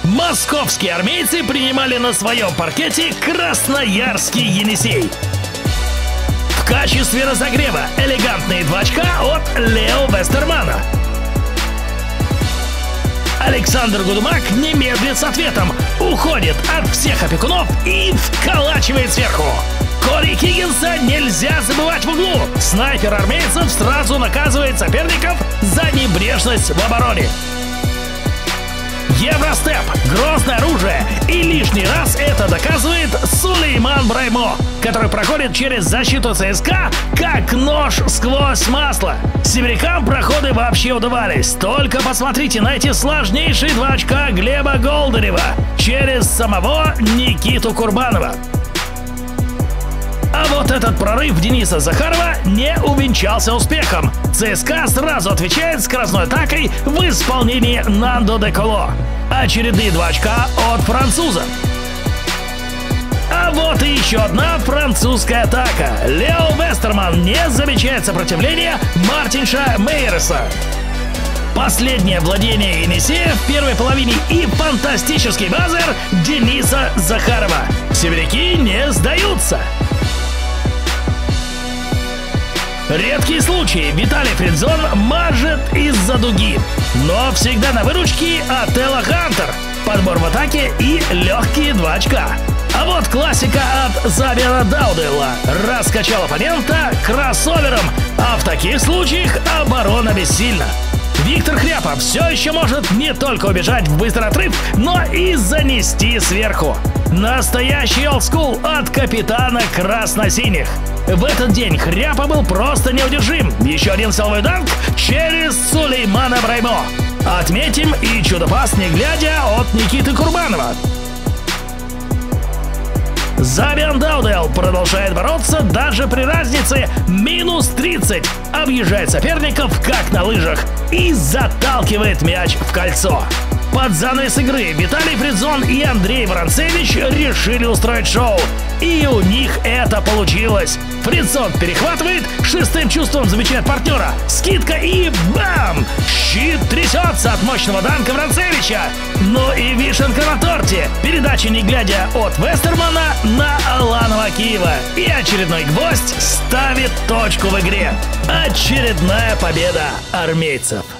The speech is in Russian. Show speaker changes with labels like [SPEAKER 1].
[SPEAKER 1] Московские армейцы принимали на своем паркете красноярский Енисей. В качестве разогрева элегантные 2 очка от Лео Вестермана. Александр Гудумак не медлит с ответом, уходит от всех опекунов и вколачивает сверху. Кори Хиггинса нельзя забывать в углу. Снайпер армейцев сразу наказывает соперников за небрежность в обороне. Евростеп – грозное оружие, и лишний раз это доказывает Сулейман Браймо, который проходит через защиту ЦСКА как нож сквозь масло. Сибирякам проходы вообще удавались, только посмотрите на эти сложнейшие 2 очка Глеба Голдарева через самого Никиту Курбанова. А вот этот прорыв Дениса Захарова не увенчался успехом. ЦСКА сразу отвечает скоростной атакой в исполнении Нандо де Коло. Очередные 2 очка от француза. А вот и еще одна французская атака. Лео Вестерман не замечает сопротивления Мартинша Мейерса. Последнее владение Енисея в первой половине и фантастический базер Дениса Захарова. Сибиряки не сдаются. Редкий случай. Виталий Френдзон мажет из-за дуги. Но всегда на выручке Ателла Хантер. Подбор в атаке и легкие 2 очка. А вот классика от Забиана Даудела. Раскачал оппонента кроссовером. А в таких случаях оборона бессильна. Виктор Хряпа все еще может не только убежать в быстрый отрыв, но и занести сверху. Настоящий олдскул от капитана красно-синих. В этот день Хряпа был просто неудержим. Еще один силовой данк через Сулеймана Браймо. Отметим и чудо-пас не глядя от Никиты Курбанова. Забиан Даудел продолжает бороться даже при разнице минус 30. Объезжает соперников как на лыжах и заталкивает мяч в кольцо. Под занавес игры Виталий Френдзон и Андрей Воронцевич решили устроить шоу. И у них это получилось. Френдзон перехватывает, 6-м чувством замечает партнера. Скидка и бам! Щит трясется от мощного данка Воронцевича. Ну и вишенка на торте. Передача не глядя от Вестермана на Аланова Киева. И очередной гвоздь ставит точку в игре. Очередная победа армейцев.